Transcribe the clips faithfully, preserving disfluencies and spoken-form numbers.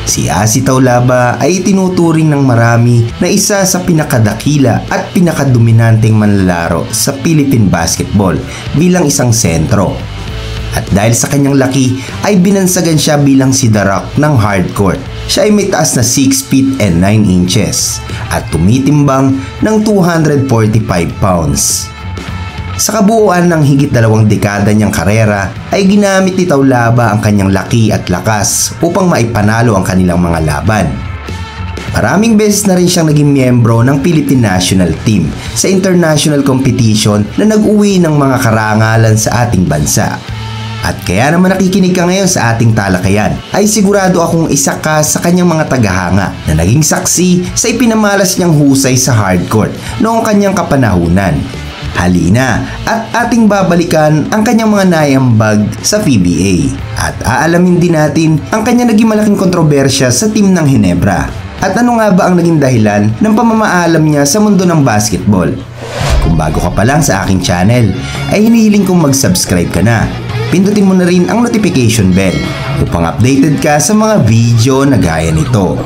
Si Asi Taulaba ay tinuturing ng marami na isa sa pinakadakila at pinakadominanteng manlalaro sa Philippine basketball bilang isang sentro. At dahil sa kanyang laki ay binansagan siya bilang si The Rock ng hardcourt. Siya ay may taas na six feet and nine inches at tumitimbang ng two hundred forty-five pounds. Sa kabuuan ng higit dalawang dekada niyang karera ay ginamit ni Taulaba ang kanyang laki at lakas upang maipanalo ang kanilang mga laban. Maraming beses na rin siyang naging miyembro ng Philippine National Team sa international competition na nag-uwi ng mga karangalan sa ating bansa. At kaya naman nakikinig ka ngayon sa ating talakayan ay sigurado akong isa ka sa kanyang mga tagahanga na naging saksi sa ipinamalas niyang husay sa hardcourt noong kanyang kapanahunan. Halina at ating babalikan ang kanyang mga naiambag sa P B A at aalamin din natin ang kanyang naging malaking kontrobersya sa team ng Ginebra at ano nga ba ang naging dahilan ng pamamaalam niya sa mundo ng basketball. Kung bago ka pa lang sa aking channel ay hinihiling kong mag-subscribe ka na. Pindutin mo na rin ang notification bell upang updated ka sa mga video na gaya nito.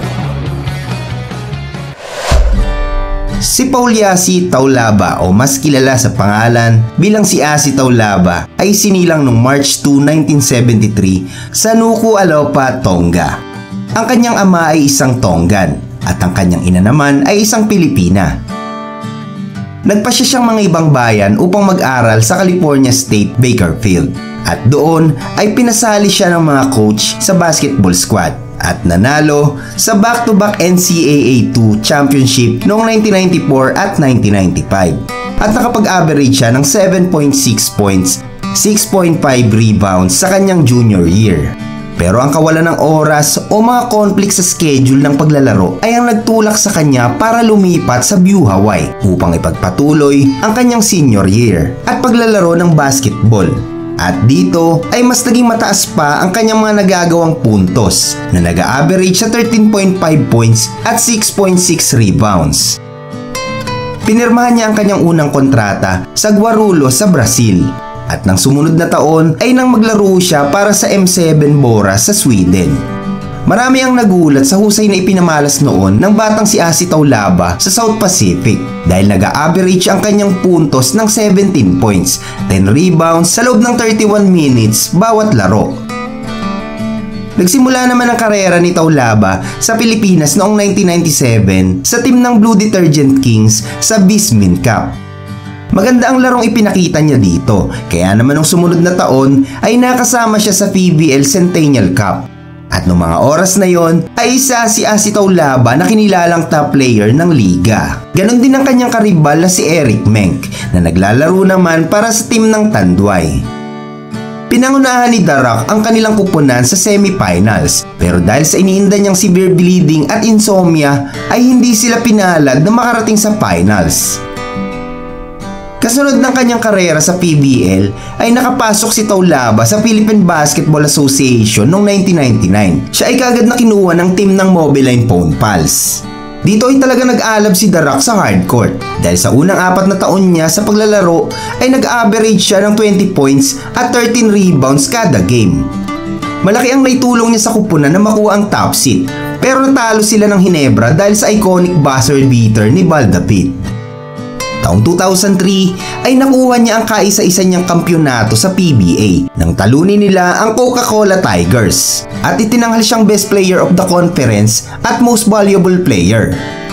Si Pauliasi Taulaba o mas kilala sa pangalan bilang si Asi Taulaba ay sinilang noong March second, nineteen seventy-three sa Nuku'alofa, Tonga. Ang kanyang ama ay isang Tongan at ang kanyang ina naman ay isang Pilipina. Nagpasya siyang mga ibang bayan upang mag-aral sa California State Bakersfield at doon ay pinasali siya ng mga coach sa basketball squad at nanalo sa back-to-back N C A A two championship noong nineteen ninety-four at nineteen ninety-five at nakapag-average siya ng seven point six points, six point five rebounds sa kanyang junior year. Pero ang kawalan ng oras o mga conflict sa schedule ng paglalaro ay ang nagtulak sa kanya para lumipat sa View, Hawaii upang ipagpatuloy ang kanyang senior year at paglalaro ng basketball. At dito ay mas naging mataas pa ang kanyang mga nagagawang puntos na nag-average sa thirteen point five points at six point six rebounds. Pinirmahan niya ang kanyang unang kontrata sa Guarulhos sa Brazil at nang sumunod na taon ay nang maglaro siya para sa M seven Bora sa Sweden. Marami ang nagulat sa husay na ipinamalas noon ng batang si Asi Taulaba sa South Pacific dahil nag-a-average ang kanyang puntos ng seventeen points, ten rebounds sa loob ng thirty-one minutes bawat laro. Nagsimula naman ang karera ni Taulaba sa Pilipinas noong nineteen ninety-seven sa team ng Blue Detergent Kings sa Bismin Cup. Maganda ang larong ipinakita niya dito, kaya naman nung sumunod na taon ay nakasama siya sa P B L Centennial Cup. At noong mga oras na yon ay isa si Asi Taulaba na kinilalang top player ng liga. Ganon din ang kanyang karibal na si Eric Menk na naglalaro naman para sa team ng Tanduay. Pinangunahan ni The Rock ang kanilang kupunan sa semifinals pero dahil sa iniinda niyang severe bleeding at insomnia ay hindi sila pinalad na makarating sa finals. Kasunod ng kanyang karera sa P B L ay nakapasok si Taulaba sa Philippine Basketball Association noong nineteen ninety-nine. Siya ay kaagad na kinuha ng team ng Mobeline Phone Pals. Dito ay talaga nag-alab si The Rock sa hardcourt dahil sa unang apat na taon niya sa paglalaro ay nag-average siya ng twenty points at thirteen rebounds kada game. Malaki ang naitulong niya sa kupunan na makuha ang top seed pero natalo sila ng Ginebra dahil sa iconic buzzer beater ni Baldapit. Taong two thousand three ay nakuha niya ang kaisa-isa niyang kampyonato sa P B A nang talunin nila ang Coca-Cola Tigers at itinanghal siyang Best Player of the Conference at Most Valuable Player.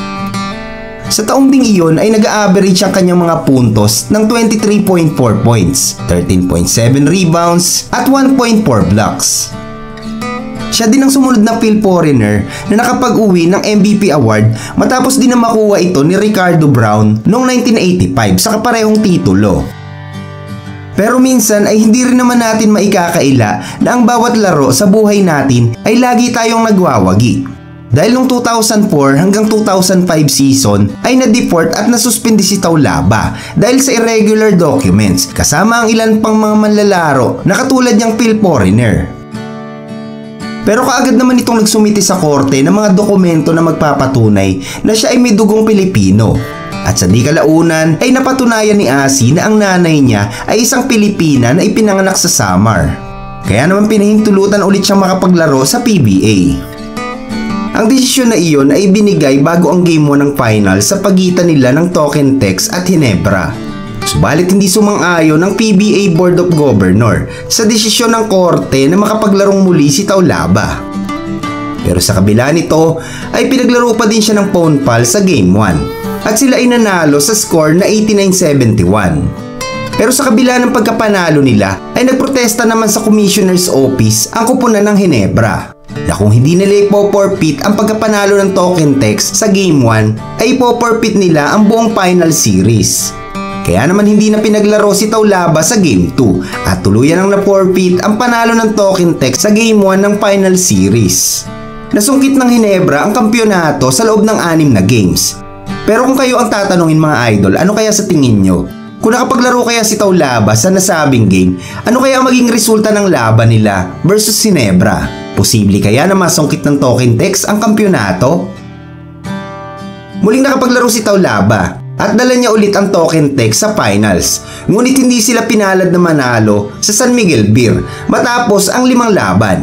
Sa taong ding iyon ay nag-a-average ang kanyang mga puntos ng twenty-three point four points, thirteen point seven rebounds at one point four blocks. Siya din ang sumunod na Phil Foreigner na nakapag-uwi ng M V P award matapos din na makuha ito ni Ricardo Brown noong nineteen eighty-five sa kaparehong titulo. Pero minsan ay hindi rin naman natin maikakaila na ang bawat laro sa buhay natin ay lagi tayong nagwawagi. Dahil noong two thousand four hanggang two thousand five season ay na-deport at nasuspindi si Taulaba dahil sa irregular documents kasama ang ilan pang mga manlalaro na katulad niyang Phil Foreigner. Pero kaagad naman itong nagsumiti sa korte ng mga dokumento na magpapatunay na siya ay may dugong Pilipino. At sa di kalaunan ay napatunayan ni Asi na ang nanay niya ay isang Pilipina na ipinanganak sa Samar. Kaya naman pinahintulutan ulit siyang makapaglaro sa P B A. Ang desisyon na iyon ay binigay bago ang Game one ng final sa pagitan nila ng Token Tex at Ginebra. Subalit hindi sumang-ayon ng P B A Board of Governor sa desisyon ng korte na makapaglarong muli si Taulaba. Pero sa kabila nito ay pinaglaro pa din siya ng Pounpal sa Game one at sila ay nanalo sa score na eighty-nine seventy-one. Pero sa kabila ng pagkapanalo nila ay nagprotesta naman sa Commissioner's Office ang kupunan ng Ginebra na kung hindi nila ipoporpit ang pagkapanalo ng Token Tex sa Game one ay ipoporpit nila ang buong final series. Kaya naman hindi na pinaglaro si Taulaba sa Game two at tuluyan ang na-forfeit ang panalo ng Token Tex sa Game one ng final series. Nasungkit ng Ginebra ang kampyonato sa loob ng anim na games. Pero kung kayo ang tatanungin mga idol, ano kaya sa tingin nyo? Kung nakapaglaro kaya si Taulaba sa nasabing game, ano kaya ang maging resulta ng laban nila versus Ginebra? Posible kaya na masungkit ng Token Tex ang kampyonato? Muling nakapaglaro si Taulaba at dala niya ulit ang Token Tex sa finals. Ngunit hindi sila pinalad na manalo sa San Miguel Beer matapos ang limang laban.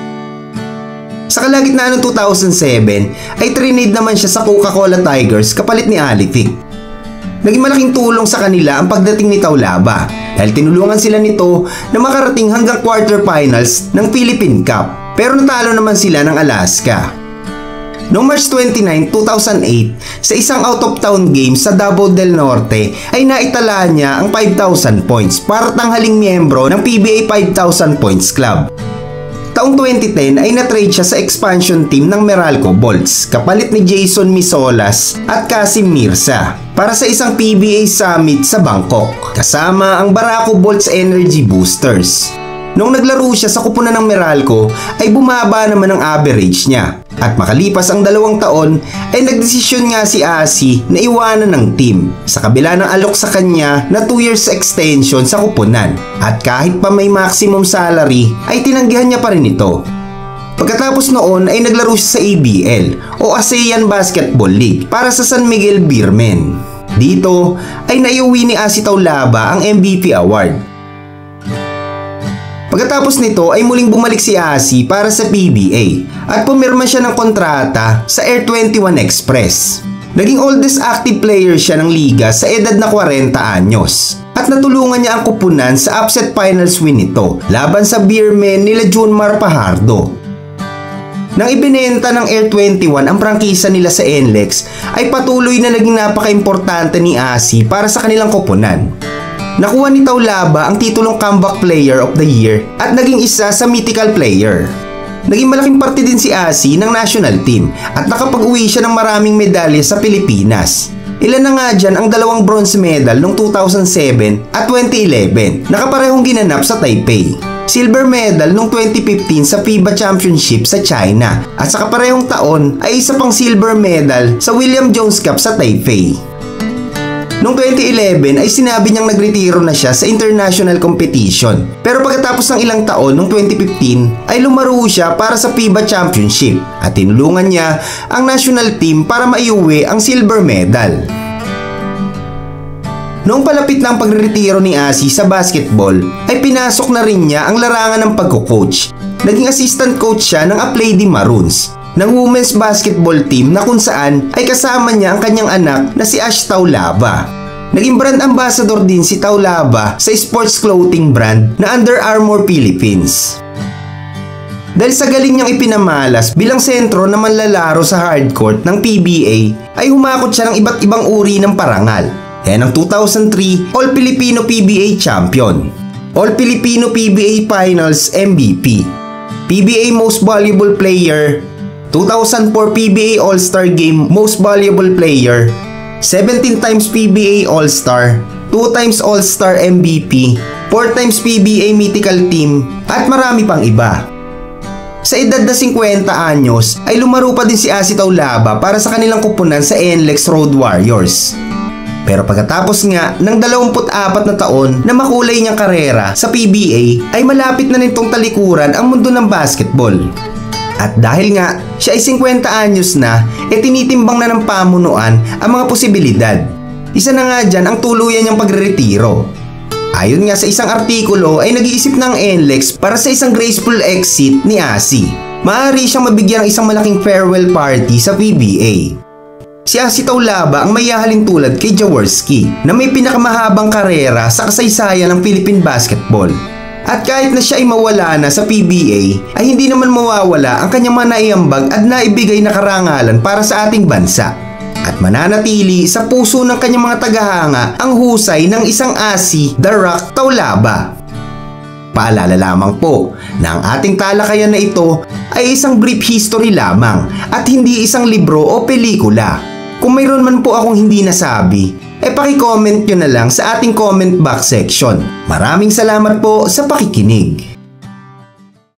Sa kalagitnaan ng two thousand seven ay trinade naman siya sa Coca-Cola Tigers kapalit ni Alific. Naging malaking tulong sa kanila ang pagdating ni Taulaba dahil tinulungan sila nito na makarating hanggang quarterfinals ng Philippine Cup, pero natalo naman sila ng Alaska. Noong March twenty-nine, two thousand eight, sa isang out-of-town game sa Davao del Norte ay naitala niya ang five thousand points para tanghaling miyembro ng P B A five thousand Points Club. Taong twenty ten ay na-trade siya sa expansion team ng Meralco Bolts kapalit ni Jason Misolas at Kasim Mirza para sa isang P B A Summit sa Bangkok kasama ang Barako Bolts Energy Boosters. Noong naglaro siya sa kupunan ng Meralco ay bumaba naman ang average niya. At makalipas ang dalawang taon ay nagdesisyon nga si Asi na iwanan ng team sa kabila ng alok sa kanya na two years extension sa kupunan. At kahit pa may maximum salary ay tinanggihan niya pa rin ito. Pagkatapos noon ay naglaro siya sa A B L o ASEAN Basketball League para sa San Miguel Beermen. Dito ay naiuwi ni Asi Taulaba ang M V P award. Pagkatapos nito ay muling bumalik si Asi para sa P B A at pumirma siya ng kontrata sa Air twenty-one Express. Naging oldest active player siya ng liga sa edad na forty anyos at natulungan niya ang kupunan sa upset finals win nito laban sa Beermen nila Junmar Pajardo. Nang ibinenta ng Air twenty-one ang prangkisa nila sa N L E X ay patuloy na naging napaka-importante ni Asi para sa kanilang kupunan. Nakuha ni Taulaba ang titulong Comeback Player of the Year at naging isa sa mythical player. Naging malaking parte din si Asi ng national team at nakapag-uwi siya ng maraming medalya sa Pilipinas. Ilan na nga dyan ang dalawang bronze medal noong two thousand seven at twenty eleven na kaparehong ginanap sa Taipei. Silver medal noong twenty fifteen sa FIBA Championship sa China at sa kaparehong taon ay isa pang silver medal sa William Jones Cup sa Taipei. Noong twenty eleven ay sinabi niyang nagretiro na siya sa international competition. Pero pagkatapos ng ilang taon noong twenty fifteen ay lumaro siya para sa FIBA Championship at tinulungan niya ang national team para maiuwi ang silver medal. Noong palapit ng pagretiro ni Asi sa basketball ay pinasok na rin niya ang larangan ng pagko-coach. Naging assistant coach siya ng Aplady Maroons ng women's basketball team na kung saan ay kasama niya ang kanyang anak na si Ash Taulaba. Naging brand ambassador din si Taulaba sa sports clothing brand na Under Armour Philippines. Dahil sa galing niyang ipinamalas bilang sentro na manlalaro sa hardcourt ng P B A ay humakot siya ng iba't ibang uri ng parangal. Yan ang two thousand three All-Filipino P B A Champion, All-Filipino P B A Finals M V P, P B A Most Valuable Player, two thousand four P B A All-Star Game Most Valuable Player, seventeen times P B A All-Star, two times All-Star M V P, four times P B A Mythical Team, at marami pang iba. Sa edad na fifty anyos ay lumaro pa din si Asi Taulaba para sa kanilang kupunan sa N L E X Road Warriors. Pero pagkatapos nga ng twenty-four na taon na makulay niyang karera sa P B A ay malapit na nitong talikuran ang mundo ng basketball. At dahil nga siya ay fifty anyos na, e tinitimbang na ng pamunuan ang mga posibilidad. Isa na nga dyan ang tuluyan niyang pagre-retiro. Ayon nga sa isang artikulo ay nag-iisip ng N L E X para sa isang graceful exit ni Asi. maaari siyang mabigyan ng isang malaking farewell party sa P B A. Si Asi Taulaba ang may hahalin tulad kay Jaworski na may pinakamahabang karera sa kasaysayan ng Philippine basketball. At kahit na siya ay mawala na sa P B A, ay hindi naman mawawala ang kanyang mga naiambag at naibigay na karangalan para sa ating bansa. At mananatili sa puso ng kanyang mga tagahanga ang husay ng isang Asi The Rock Taulaba. Paalala lamang po na ang ating talakayan na ito ay isang brief history lamang at hindi isang libro o pelikula. Kung mayroon man po akong hindi nasabi, e paki-comment nyo na lang sa ating comment box section. Maraming salamat po sa pakikinig.